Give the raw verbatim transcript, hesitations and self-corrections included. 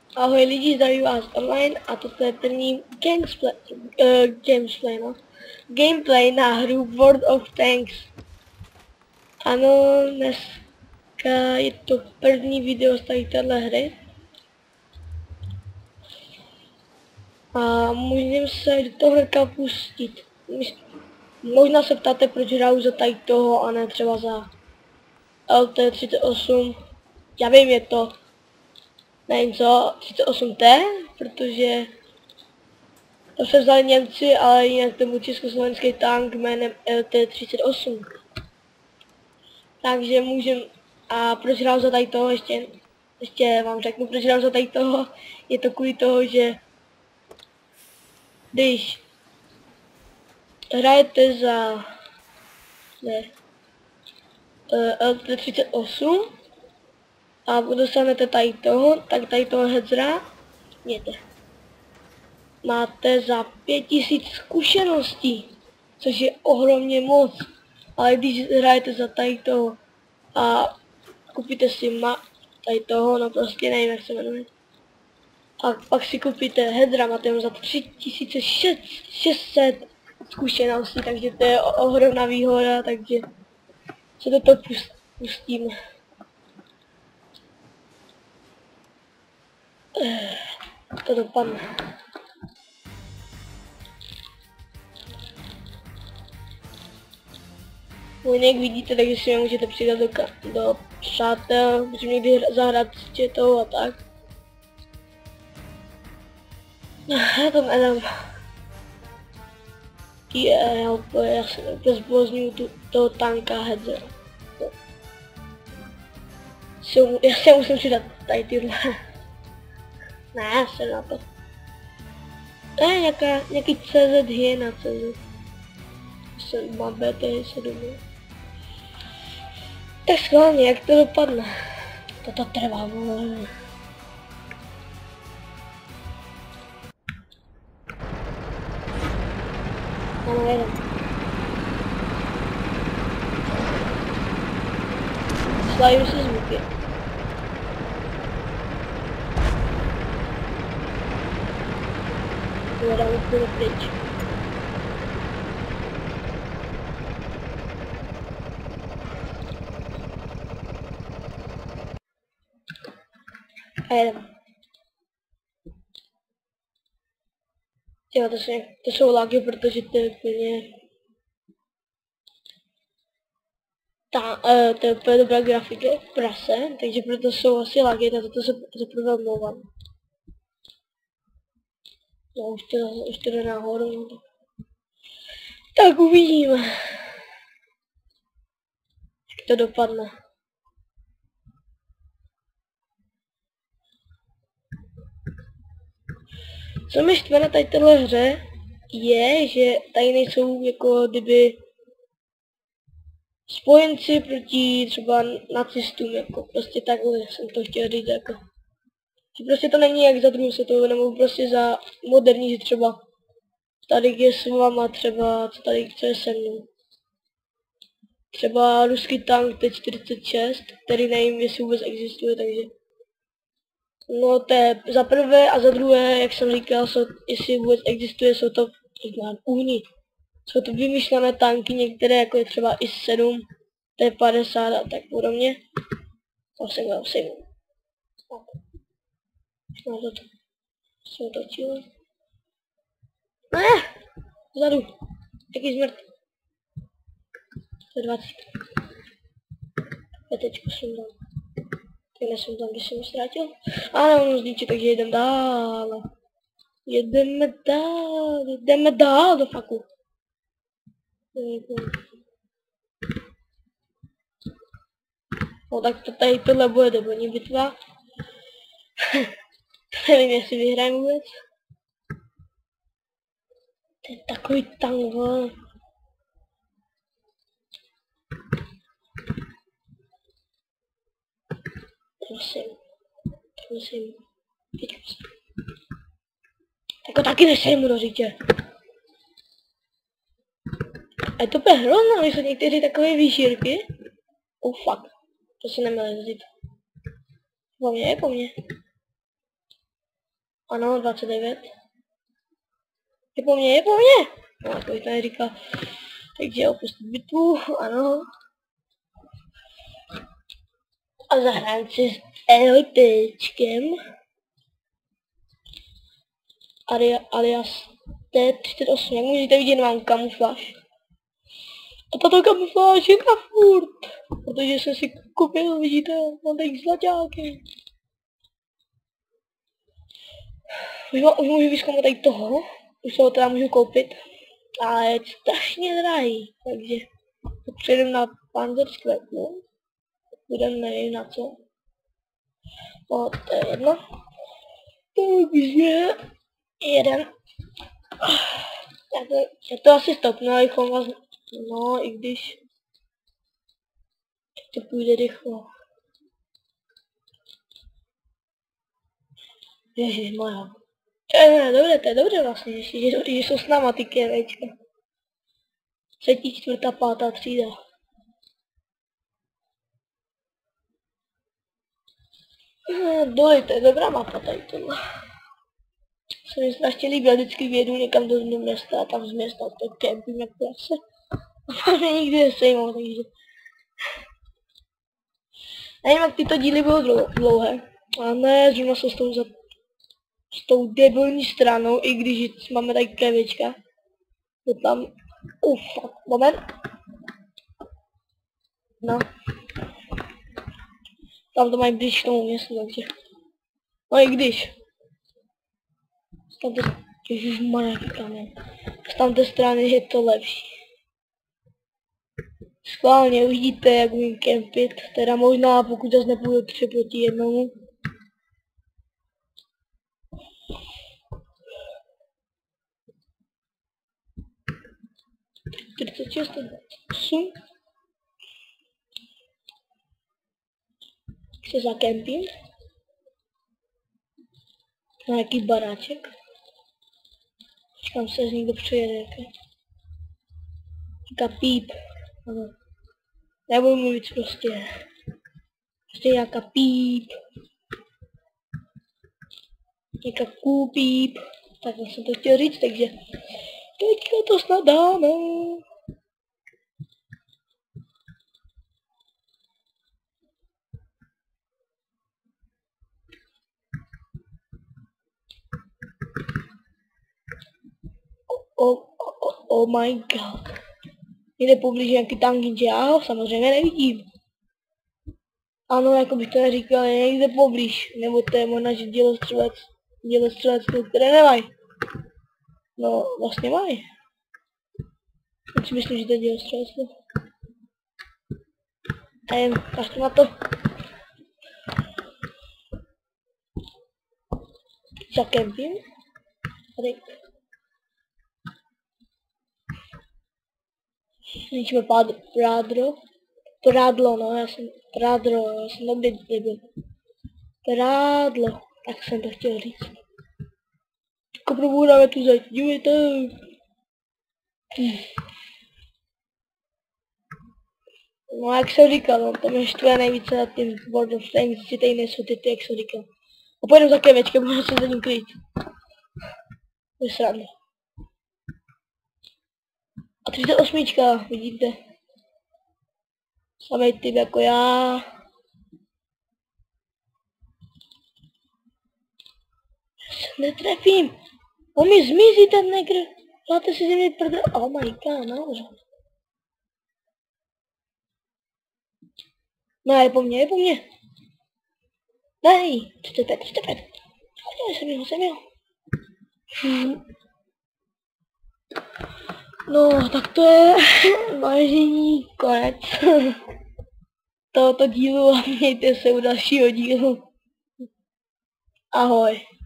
Ahoj lidi, zdraví vás online a toto je první gamesplay, uh, gamesplay, no. Gameplay na hru World of Tanks. Ano, dneska je to první video z tady téhle hry. A můžeme se do toho hnedka pustit. Možná se ptáte, proč hraju za tady toho a ne třeba za L T třicet osm. Já vím, je to, nevím co, třicet osm T, protože to se vzali Němci, ale jinak to byl československý tank jménem L T třicet osm. Takže můžem, a proč hrál za tady toho, ještě, ještě vám řeknu, proč hrál za tady toho, je to kvůli toho, že když hrajete za ne, L T třicet osm a dostanete tady toho, tak tady toho hedzra, mějte, máte za pět tisíc zkušeností, což je ohromně moc. Ale když hrajete za tady toho a koupíte si ma tady toho, no prostě nevím, jak se jmenuje. A pak si koupíte hedra, máte ho za tři tisíce šest set zkušeností, takže to je ohromná výhoda, takže se do toho pust, pustíme. To dopadne. Můj jak vidíte, takže si mě můžete přidat do, do přátel, můžeme někdy zahrát s četou a tak. Já to nedám. Je, já úplně, já se úplně zblozňuju tu, toho tanka hedzera. Já se musím přidat tady tyhle. Ne, já se na to. Ne, nějaká, nějaký C Z hyena C Z. Jsem má B T sedm. Tak schválně, jak to dopadne? Toto trvá, vole. Ano, jedem. Slavím si zvuky. Jedem úplně pryč. A jedem. Jo, to jsou, to jsou lagy, protože to je úplně... Ta, uh, to je úplně dobrá grafika v prase, takže proto jsou asi lagy, tak to se zaprvé omlouvám. No, už to, už to jde nahoru, no tak. Tak uvidíme, jak to dopadne. Co mě štve na tady téhle hře, je, že tady nejsou jako kdyby spojenci proti třeba nacistům, jako prostě takhle jsem to chtěl říct, jako. Že prostě to není jak za druhou světovou, nebo prostě za moderní, že třeba tady je s váma třeba, co tady, co je se mnou. Třeba ruský tank T čtyřicet šest, který nevím, jestli vůbec existuje, takže... No to je za prvé a za druhé, jak jsem říkal, jsou, jestli vůbec existuje, jsou to uhni. Jsou to vymyšlené tanky, některé jako je třeba I sedm, T padesát a tak podobně. To jsem měl sejmu. No to to se otočilo. Ne! Vzadu. Jaký zmrt. To je dvacet. Petečku jsem dal. Takhle jsem tam, když jsem ji ztrátil. Ale on zničí, takže jedeme dál. Jedeme dál, jedeme dál do faku. No tak to tady tohle bude debilní bitva. Nevím, jestli vyhrajeme vůbec. To je takový tank, vole. Prosím. Prosím. Pěťku se. Tako taky nesejmu do řítě. A je to úplně hrozné, jsou někteří takové výšírky. Oh fuck. To si neměli říct. Po mně je po mně. Ano, dvacet devět. Je po mně, je po mně! No, to bych to neříkal. Takže opustit bitvu, ano. A zahrajeme si s LPčkem. Alias T třicet osm, jak můžete vidět, mám kamufláž. A tato kamufláž je na furt, protože jsem si koupil, vidíte, mám tady zlaťáky. Už, má, už můžu vyzkoumat tady toho, už se ho teda můžu koupit, ale je strašně drahý, takže přejdeme na panzerskvetnu, budeme nevím na co. No, to je jedno. Takže jeden. Já to, já to asi stopnu, abychom vás, no i když to půjde rychle. Ježišmarja. Ne, dobré, to je dobře vlastně, že, že, že jsou s náma ty kévečka. Třetí, čtvrtá, pátá třída. No, dole, to je dobrá mapa tady tohle. Se mi strašně líbí, vždycky vědu někam do města a tam z města to kempím jak prase. A mě nikdy nesejmou, takže... Nevím, jak tyto díly budou dlouhé. A ne, zrovna se s tou, za... s tou debilní stranou, i když máme tady kevička. To tam... Uf, uh, moment. No. Tam to mají blíž k tomu městu, takže... No i když. Z tamté... Ježišmarja, jaký kamen. Z tamté strany je to lepší. Schválně uvidíte, jak umím kempit, teda možná pokud zase nepůjdu tři proti jednomu. čtyřicet šest, osm. Se zakempím. Na nějaký baráček. Počkám se, z někdo přijede. Nějaká píp. Ano. Nebudu mluvit prostě. Prostě nějaká píp. Nějaká kůpíp. Tak jsem to chtěl říct, takže teďka to snad dáme. Oh, oh, oh my god. Jde poblíž nějaký tanky, že já ho samozřejmě nevidím. Ano, jako bych to neříkal, je někde poblíž, nebo to je možná, že dělostřelec, dělostřelec, které nemají. No, vlastně mají. Já si myslím, že to je dělostřelec. A jen, kaštu na to. Zakempím. Tady. Ničíme prádro. Prádlo, no, já jsem, prádro, já jsem tam nebyl. Prádlo, tak jsem to chtěl říct. Teďko proboudáme tu zeď, dívejte. No, jak jsem říkal, no, to mě štve nejvíce na tím World of Tanks, že tady nejsou ty, ty, jak jsem říkal. A pojedeme za kevečkem, můžu se za ním kryt. Je sranda. A třicet osm, vidíte. Samej typ jako já. Já se netrefím. On mi zmizí ten negr. Máte si mi prdel. Oh my god, nahoře. No, je po mně, je po mně. Nej, třicet pět, třicet pět. Hodně, jsem jeho, jsem jeho. Hmm. No, tak to je vážení konec tohoto dílu a mějte se u dalšího dílu. Ahoj.